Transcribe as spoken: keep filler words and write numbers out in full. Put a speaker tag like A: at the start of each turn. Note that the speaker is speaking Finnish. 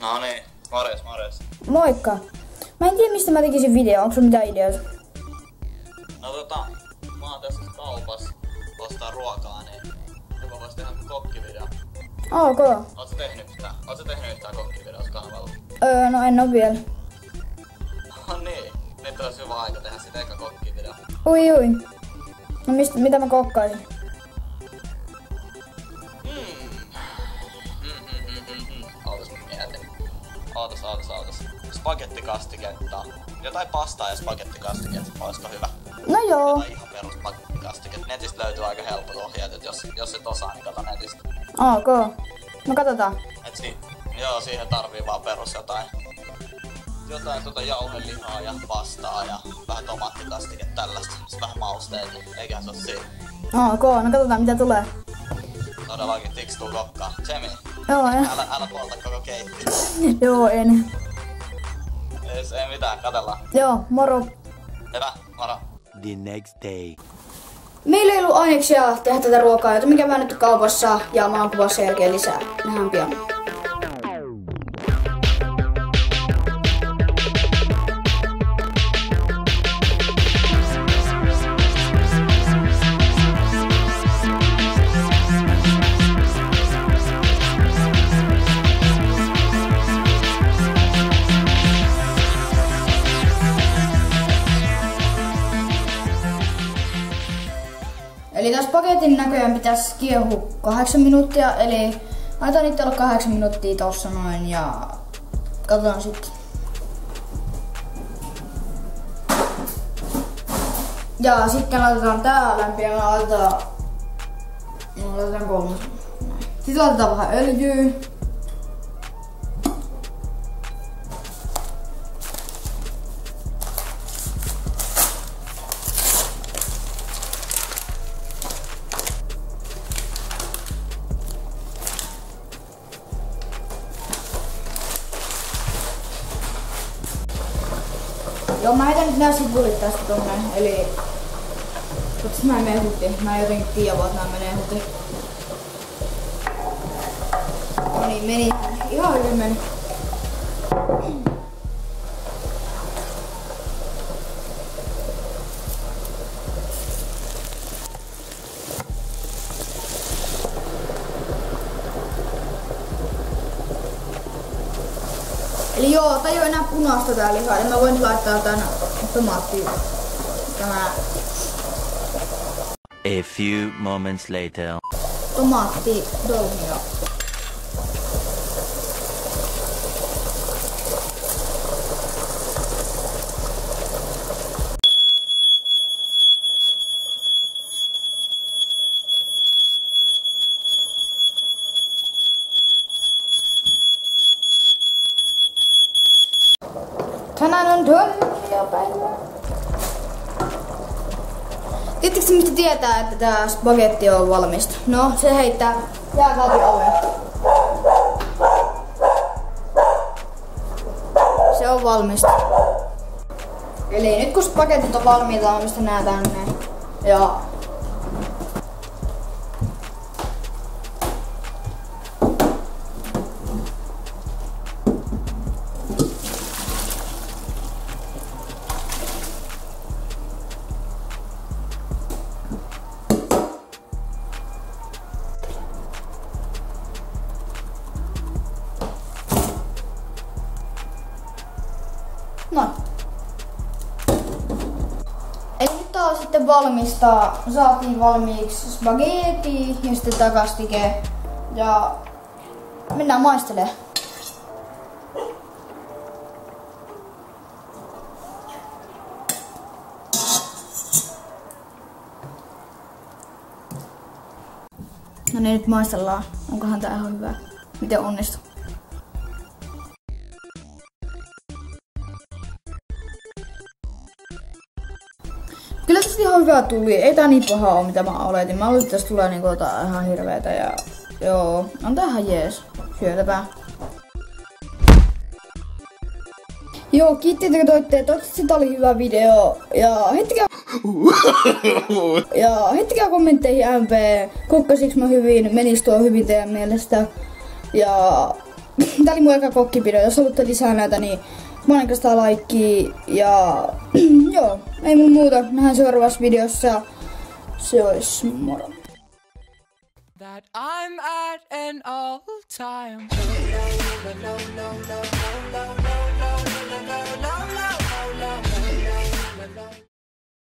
A: No niin, morjes, morjes.
B: Moikka. Mä en tiedä mistä mä tekisin video, onko sulla mitään ideoita?
A: No tota, mä oon tässä kaupas ostaa ruokaa, niin jopa vois tehdä kokkivideo.
B: Ok.
A: Oot sä tehnyt yhtään? Oot sä tehnyt yhtään kokkivideosta kanavalla?
B: Öö, no en oo vielä.
A: No niin, nyt olisi hyvä aika tehdä sit eka kokkivideo.
B: Ui ui. No mistä, mitä mä kokkaisin?
A: Hmm. Hmm, hmm, hmm, hmm, hmm. Ootas mä mietin. Ootas, ootas, ootas. Spagettikastiketta. Jotain pastaa ja spagettikastiketta, olisiko hyvä?
B: No joo.
A: Jotain ihan perus spagettikastiketta. Netistä löytyy aika helpot ohjeet, et jos, jos et osaa, niin kato netistä.
B: Ok. No katsotaan.
A: Et si joo, siihen tarvii vaan perus jotain. Jotain tota jauhelihaa ja pastaa ja vähän tomaattikastiketta tällaista. Sitten vähän mausteita, eiköhän se oo siinä.
B: Ok, no katsotaan mitä tulee.
A: Todellakin tikstuu kokkaan. Jemi,
B: Joo, en.
A: älä, älä polta koko keittiö.
B: Joo, en.
A: Ei, ei mitään, katellaan.
B: Joo, moro.
A: Hyvä, moro.
C: The next day.
B: Meillä ei ollut aineksia tehdä tätä ruokaa, joten mikä mä nyt kaupassa ja mä oon kuvassa jälkeen lisää. Nähdään pian. Eli tässä paketin näköjään pitäisi kiehua kahdeksan minuuttia, eli laitetaan niitä olla kahdeksan minuuttia tossa noin ja katsotaan sitten. Ja sitten laitetaan tää lämpiä, me laitetaan, no, laitetaan kolmas. Sitten laitetaan vähän öljyä. Joo, mä heitän nyt nää sipulit tästä tonne, eli toivottavasti mä en mene huti. Mä en jotenkin tiedä vaan, että nää menee huti. No niin, meni. Ihan hyvin meni. Eli joo, tää ei oo enää punaista tää liha, eli mä voin laittaa tän tomaatti, tämä
C: A few moments later.
B: tomaatti dolmio. Tänään on dolmio-päivä. Tiedättekö mistä tietää, että tää spagetti on valmista? No, se heittää jääkaapin oveen. Se on valmista. Eli nyt kun spagetit on valmiita, on mistä nää tänne. Ja no. Eli nyt on sitten valmista. Saatiin valmiiksi spagetti ja sitten tää kastike. Ja mennään maistelemaan. No niin, nyt maistellaan. Onkohan tää ihan hyvä? Miten onnistuu? Kyllä tästä ihan hyvä tuli. Ei tää niin paha oo mitä mä oletin. Mä oletin, että tästä tulee niinku jotain ihan hirveetä ja joo, on tää ihan jees. Syötävää. Joo, kiitti, että katsoitte. Toivottavasti tää oli hyvä video. Ja heittäkää... ja heittäkää kommentteihin M P. Kukkasiks mä hyvin? Menis tuo hyvin teidän mielestä? Ja tää oli mun eka kokkivideo. Jos haluatte lisää näitä, niin painakaa sitä laikkia. Ja joo, ei mun muuta. Nähdään seuraavassa videossa. Se ois moro. That I'm at an all time.